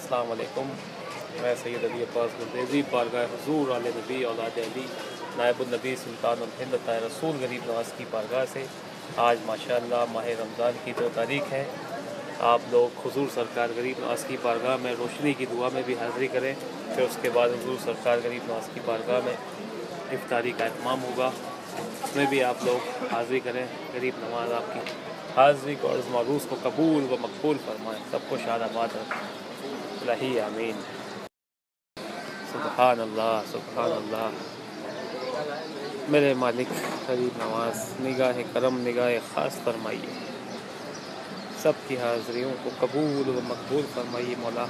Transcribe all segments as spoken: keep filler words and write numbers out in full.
अस्सलाम वालेकुम। मैं सैयद अली अब्बास गुरदेजी बारगाह हुजूर आले नबी औलाद अली नायबुन्नबी सुल्तानुल हिंद ताए रसूल गरीब नवाज़ की बारगाह से आज माशाअल्लाह माह रमज़ान की दो तारीख है। आप लोग हुजूर सरकार गरीब नवाज़ की बारगाह में रोशनी की दुआ में भी हाज़िरी करें। फिर उसके बाद हुजूर सरकार गरीब नवाज़ की बारगाह में इफ्तारी का इत्माम होगा, उसमें भी आप लोग हाज़िरी करें। गरीब नवाज़ आपकी हाज़िरी को और मारूस को कबूल व मकबूल फरमाएँ, सबको शादाबाद रखें। लही आमीन। सुबहान अल्लाह सुबहान अल्लाह। मेरे मालिक गरीब नवाज़ निगाह करम निगाह ख़ास फरमाइए, सब की हाज़िरियों को कबूल व मकबूल फरमाइए मौला।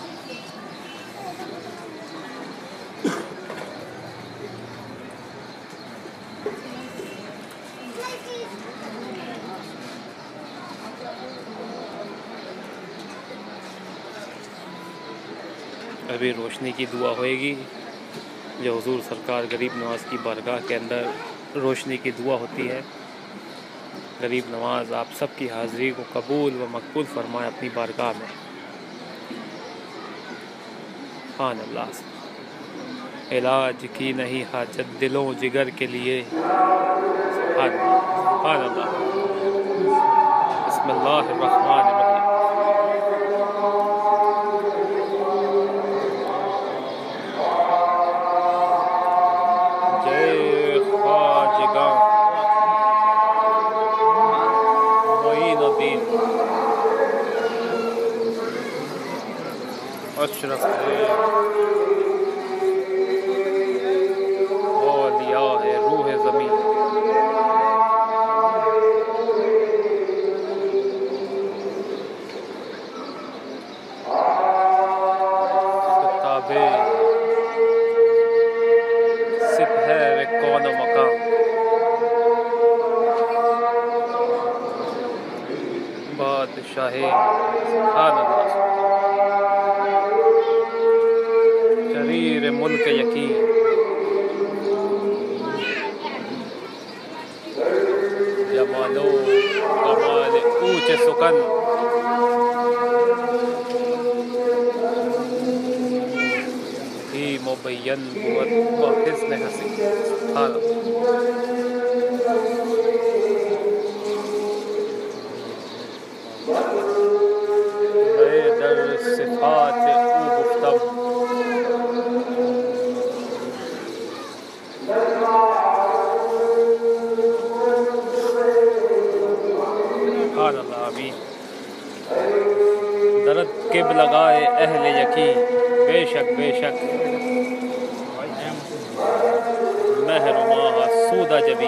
अभी रोशनी की दुआ होएगी, जो हुजूर सरकार गरीब नवाज़ की बारगाह के अंदर रोशनी की दुआ होती है। गरीब नवाज़ आप सब की हाज़िरी को कबूल व मकबूल फरमाए अपनी बारगाह में। सुभान अल्लाह। इलाज की नहीं हाजत दिलों जिगर के लिए। सुभान अल्लाह। बिस्मिल्लाहिर्रहमानिर्रहीम। अशरफ औलिया है रूह ज़मीन। किताबे सिपहर कौन मकाम। बादशाहे सुभान अल्लाह। शरीर मुल्क यकीन। जमालो कमाल ऊंचे सुकन। ही मुबय्यन व हिस्न हसीन। सुभान दर सिफात ऊ गुफ्तम। दर्द किब लगाए अहले यकीन। बेशक बेशक महरुमा सूदा जबी।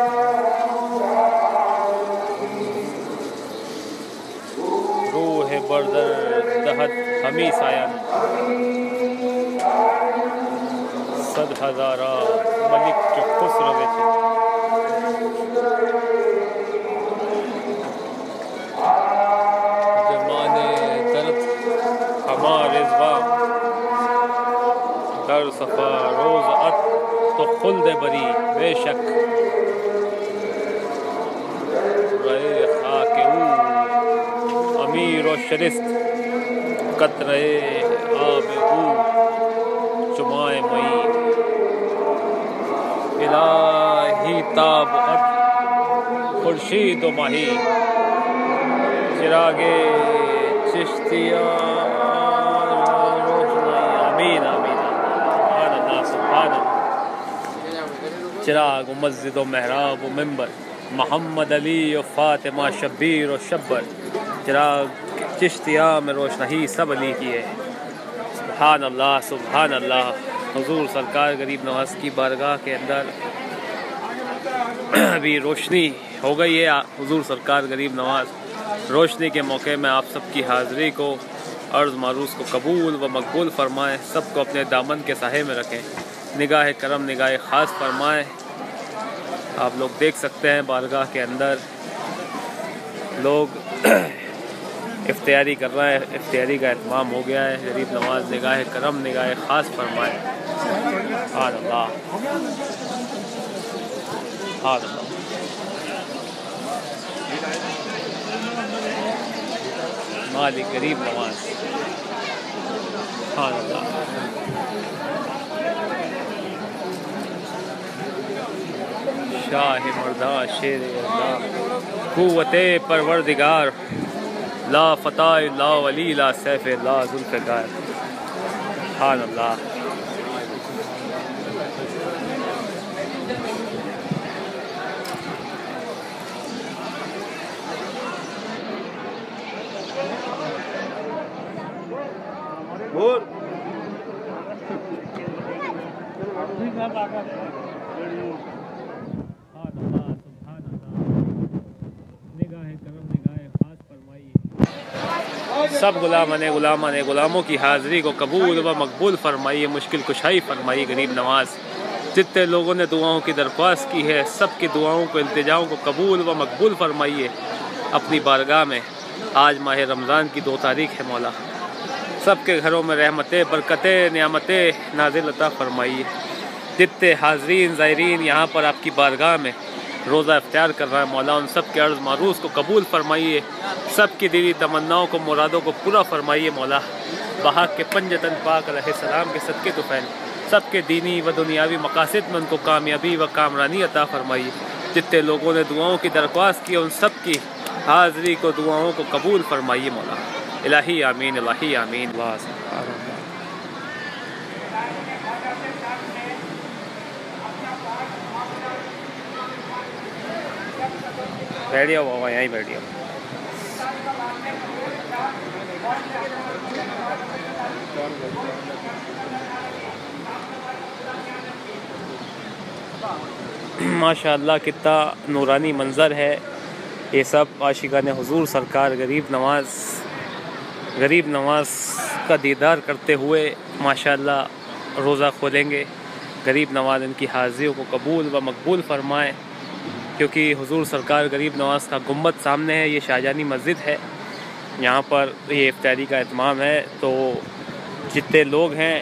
रूह बर्दर दहत हमी सायन। सद हजारा मलिक जो खुश रवे थे। दर सफ़ा रोज़ अत तो खुल्द बरी। बेशक रहे खाके ऊ अमीर व शरिस्त। कतरे आब ऊ चुमाए मई। इलाही ताब अद खुर्शीद व माही। चिरागे चिश्तिया आमीन आमीन। चिराग मस्जिद व महराब व मिंबर। मोहम्मद अली व फातिमा शब्बीर व शब्बर। चिराग चिश्तिया में रोशनी सब अली की है। सुभान अल्लाह सुभान अल्लाह। हुजूर सरकार गरीब नवाज़ की बारगाह के अंदर अभी रोशनी हो गई है। हुजूर सरकार गरीब नवाज़ रोशनी के मौके में आप सब की हाज़िरी को अर्ज़ मारूस को कबूल व मकबूल फरमाएँ, सबको अपने दामन के साहे में रखें। निगाह करम निगाह ख़ास फरमाएँ। आप लोग देख सकते हैं बारगाह के अंदर लोग इफ्तियारी कर रहे हैं। इफ्तियारी का इत्माम हो गया है। गरीब नवाज़ निगाह करम निगाह ख़ास फरमाएँ। सुभान अल्लाह सुभान अल्लाह। मालिक गरीब नवाज़। سبحان اللہ. شاہ مرداں شیر اللہ قوت پروردگار لا فتح لا ولی لا سیف لا ذوالفقار. سبحان اللہ. سب غلامان غلامان غلاموں کی حاضری کو قبول و مقبول فرمائیے. مشکل کشائی فرمائیے. غریب نواز جتنے لوگوں نے دعاؤں کی درخواست کی ہے سب کی دعاؤں کو التجاؤں کو قبول و مقبول فرمائیے اپنی بارگاہ میں. آج ماہ رمضان کی دو تاریخ ہے مولا. سب کے گھروں میں رحمتیں برکتیں نعمتیں نازل عطا فرمائیے. جتنے حاضرین زائرین یہاں پر آپ کی بارگاہ میں روزہ افطار کر رہا ہے مولا ان سب کے عرض معروض کو قبول فرمائیے. سب کی دلی تمناؤں کو مرادوں کو پورا فرمائیے مولا. بحق کے پنجتن پاک علیہ السلام کے صدقے تو پھیل سب کے دینی و دنیاوی مقاصد میں ان کو کامیابی و کامرانی عطا فرمائیے. جتنے لوگوں نے دعاؤں کی درخواست کی ان سب کی حاضری کو دعاؤں کو قبول فرمائیے مولا. الہی آمین الہی آمین. بیٹھیا ہوا یہیں بیٹھیا. ماشاء اللہ کتنا نورانی منظر ہے. یہ سب عاشقان حضور سرکار غریب نواز غریب نواز کا دیدار کرتے ہوئے ماشاء اللہ روزہ کھولیں گے. غریب نواز ان کی حاضریوں کو قبول و مقبول فرمائے کیونکہ حضور سرکار غریب نواز کا گنبد سامنے ہے. یہ شاہجہانی مسجد ہے. یہاں پر یہ افطاری کا اہتمام ہے تو جتنے لوگ ہیں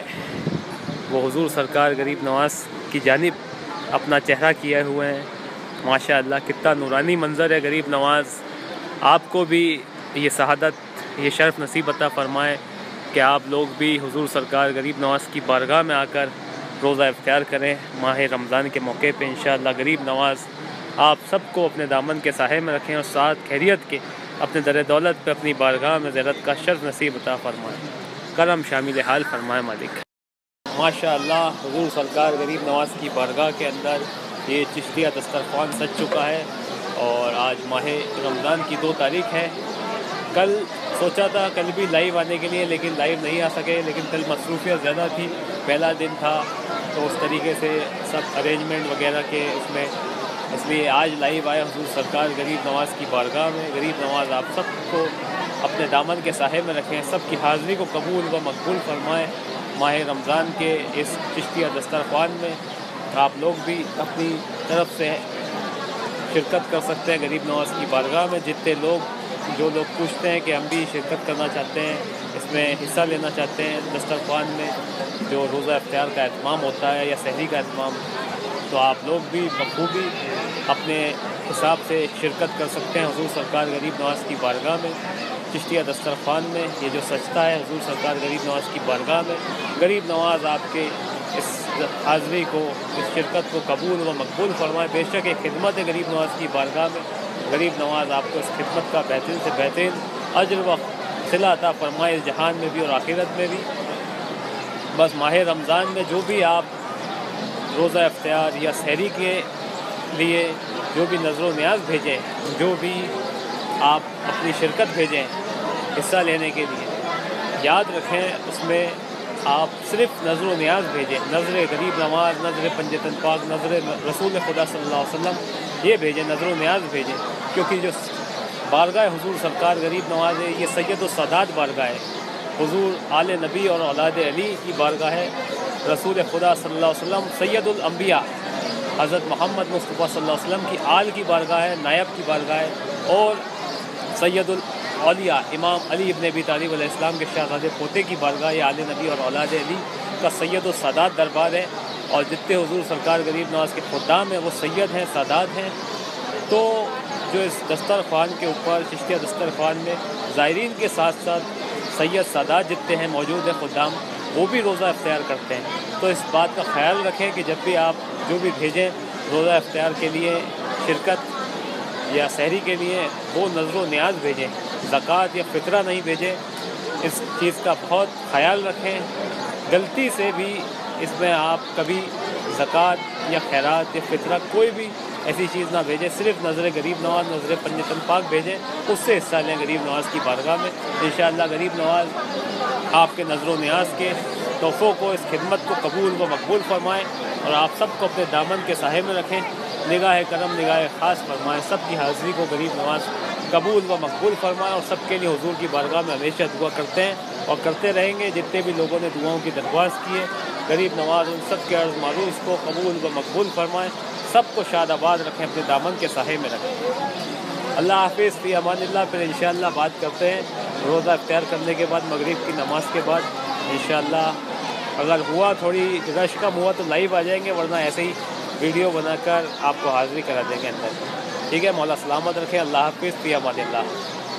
وہ حضور سرکار غریب نواز کی جانب اپنا چہرہ کیے ہوئے ہیں. ماشاء اللہ کتنا نورانی منظر ہے. غریب نواز آپ کو بھی یہ سعادت یہ شرف نصیب عطا فرمائے کہ آپ لوگ بھی حضور سرکار غریب نواز کی بارگاہ میں آ کر روزہ افطار کریں ماہ رمضان کے موقع پہ. انشاءاللہ غریب نواز آپ سب کو اپنے دامن کے سائے میں رکھیں اور ساتھ خیریت کے اپنے در دولت پہ اپنی بارگاہ میں زیارت کا شرف نصیب عطا فرمائیں. کرم شامل حال فرمائے مالک. ماشاء اللہ حضور سرکار غریب نواز کی بارگاہ کے اندر یہ چشتیہ دسترخوان سج چکا ہے اور آج ماہ رمضان کی دو تاریخ ہے. کل سوچا تھا کل بھی لائیو آنے کے لیے لیکن لائیو نہیں آ سکے. لیکن کل مصروفیت زیادہ تھی. پہلا دن تھا تو اس طریقے سے سب ارینجمنٹ وغیرہ کے اس میں اس لیے آج لائیو آئے حضور سرکار غریب نواز کی بارگاہ میں. غریب نواز آپ سب کو اپنے دامن کے سائے میں رکھیں. سب کی حاضری کو قبول و مقبول فرمائیں. ماہ رمضان کے اس چشتیہ دسترخوان میں آپ لوگ بھی اپنی طرف سے شرکت کر سکتے ہیں غریب نواز کی بارگاہ میں. جتنے لوگ جو لوگ پوچھتے ہیں کہ ہم بھی شرکت کرنا چاہتے ہیں اس میں حصہ لینا چاہتے ہیں دسترخوان میں جو روزہ افطار کا اہتمام ہوتا ہے یا سحری کا اہتمام تو آپ لوگ بھی بخوبی اپنے حساب سے شرکت کر سکتے ہیں حضور سرکار غریب نواز کی بارگاہ میں. چشتیہ دسترخوان میں یہ جو سجتا ہے حضور سرکار غریب نواز کی بارگاہ میں. غریب نواز آپ کے اس حاضری کو اس شرکت کو قبول و مقبول فرمائے. بے شک ایک خدمت ہے غریب نواز کی بارگاہ میں. غریب نواز آپ کو اس خدمت کا بہترین سے بہترین اجر و صلہ عطا فرمائے اس جہان میں بھی اور آخرت میں بھی. بس ماہ رمضان میں جو بھی آپ روزہ افطار یا سحری کے لیے جو بھی نظر و نیاز بھیجیں جو بھی آپ اپنی شرکت بھیجیں حصہ لینے کے لیے یاد رکھیں اس میں آپ صرف نظر و نیاز بھیجیں. نظر غریب نواز نظر پنجتن پاک نظر رسول خدا صلی اللہ علیہ وسلم یہ بھیجیں نظر و نیاز بھیجیں کیونکہ جو بارگاہ حضور سرکار غریب نواز ہے یہ سید السادات بارگاہ ہے. حضور آل نبی اور اولاد علی کی بارگاہ ہے. رسول خدا صلی اللہ علیہ وسلم سید الانبیاء حضرت محمد مصطفیٰ صلی اللہ علیہ وسلم کی آل کی بارگاہ ہے نائب کی بارگاہ ہے اور سید الاولیاء امام علی ابن ابی طالب علیہ السلام کے شہزادے پوتے کی بارگاہ ہے. آل نبی اور اولاد علی کا سید السادات دربار ہے اور جتنے حضور سرکار غریب نواز کے خدام ہیں وہ سید ہیں سادات ہیں. تو جو اس دسترخوان کے اوپر چشتیہ دسترخوان میں زائرین کے ساتھ ساتھ سید سادات جتنے ہیں موجود ہیں خدام وہ بھی روزہ اختیار کرتے ہیں. تو اس بات کا خیال رکھیں کہ جب بھی آپ جو بھی بھیجیں روزہ اختیار کے لیے شرکت یا سحری کے لیے وہ نظر و نیاز بھیجیں، زکوٰۃ یا فطرہ نہیں بھیجیں. اس چیز کا بہت خیال رکھیں. غلطی سے بھی اس میں آپ کبھی زکوٰۃ یا خیرات یا فطرہ کوئی بھی ایسی چیز نہ بھیجیں. صرف نظر غریب نواز، نظر پنجتن پاک بھیجیں، اس سے حصہ لیں غریب نواز کی بارگاہ میں. انشاءاللہ غریب نواز آپ کے نظر و نیاز کے تحفوں کو، اس خدمت کو قبول و مقبول فرمائیں اور آپ سب کو اپنے دامن کے سائے میں رکھیں. نگاہ کرم نگاہ خاص فرمائیں. سب کی حاضری کو غریب نواز قبول و مقبول فرمائیں اور سب کے لیے حضور کی بارگاہ میں ہمیشہ دعا کرتے ہیں اور کرتے رہیں گے. جتنے بھی لوگوں نے دعاؤں کی درخواست کی ہے غریب نواز ان سب کے عرض معروض کو قبول و مقبول فرمائیں. سب کو شاد آباد رکھیں، اپنے دامن کے سائے میں رکھیں. اللہ حافظ، فی امان اللہ. پھر انشاءاللہ بات کرتے ہیں روزہ اختیار کرنے کے بعد مغرب کی نماز کے بعد انشاءاللہ. اگر ہوا تھوڑی رش کم ہوا تو لائیو آ جائیں گے، ورنہ ایسے ہی ویڈیو بنا کر آپ کو حاضری کرا دیں گے اندر. ٹھیک ہے، مولا سلامت رکھیں. اللہ حافظ، فی امان اللہ.